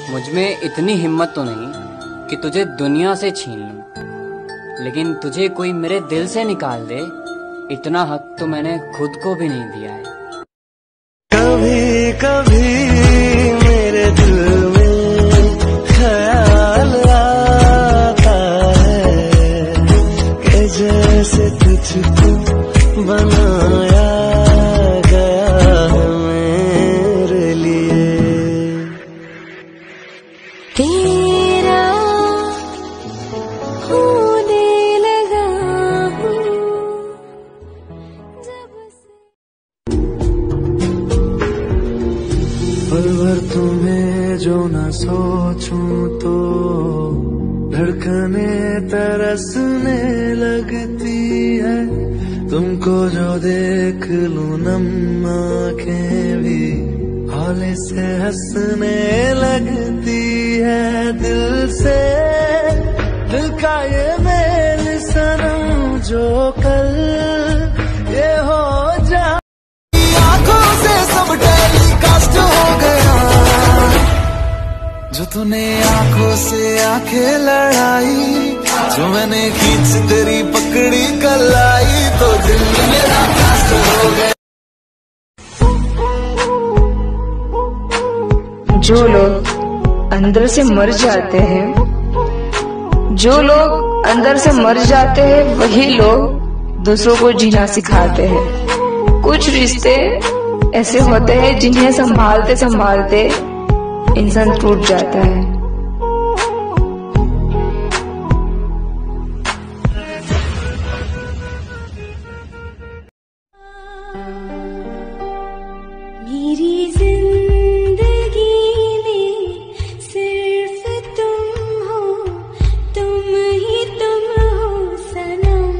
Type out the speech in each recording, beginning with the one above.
मुझमें इतनी हिम्मत तो नहीं कि तुझे दुनिया से छीन लूं, लेकिन तुझे कोई मेरे दिल से निकाल दे, इतना हक तो मैंने खुद को भी नहीं दिया है। कभी कभी मेरे दिल में ख्याल आता है कि जैसे तुझको बनाया गया है मेरे लिए। तेरा होने लगा हूँ जब से। पल भर तुम्हें जो न सोचूं तो धड़कने तरसने लगती है। तुमको जो देख लूं नम आँखें भी हौले से हंसने लगती है। दिल से दिल का ये मेल सनम जो कल ये हो जा। आँखों से सब टेलीकास्ट हो गया, जो तूने आँखों से आंखें लड़ाई, जो मैंने खींच तेरी पकड़ी कलाई, तो दिल मेरा कास्ट हो गया। जो लोग अंदर से मर जाते हैं, जो लोग अंदर से मर जाते हैं, वही लोग दूसरों को जीना सिखाते हैं। कुछ रिश्ते ऐसे होते हैं जिन्हें संभालते संभालते इंसान टूट जाता है। मेरी जिंदगी में सिर्फ तुम हो, तुम ही तुम हो सनम।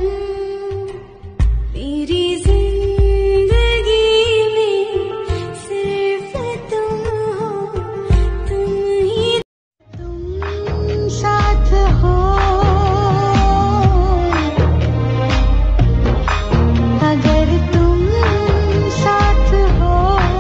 मेरी जिंदगी में सिर्फ तुम हो, तुम ही तुम साथ हो। अगर तुम साथ हो,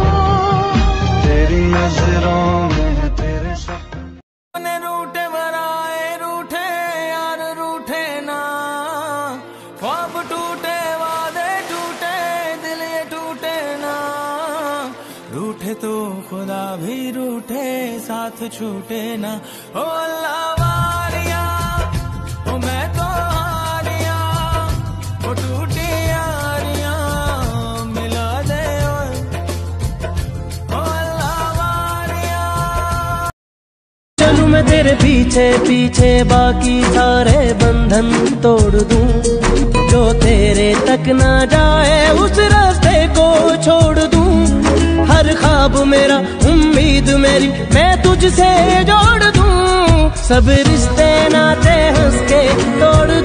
तेरी नजरों में तेरे सपने रूठे बनाए, रूठे यार रूठे ना, ख्वाब टूटे वादे टूटे दिल ये टूटे ना। रूठे तो खुदा भी रूठे साथ छूटे ना। ओ अल्लाह वारिया, ओ मैं तो हारिया, ओ टूटी यारियां मिला दे ओ अल्लाह वारिया। चलूं मैं तेरे पीछे पीछे, बाकी सारे बंधन तोड़ दूं, जो तेरे तक ना जाए उस रास्ते को छोड़ दूं। हर ख्वाब मेरा उम्मीद मेरी मैं तुझसे जोड़ दूं, सब रिश्ते नाते हंस के तोड़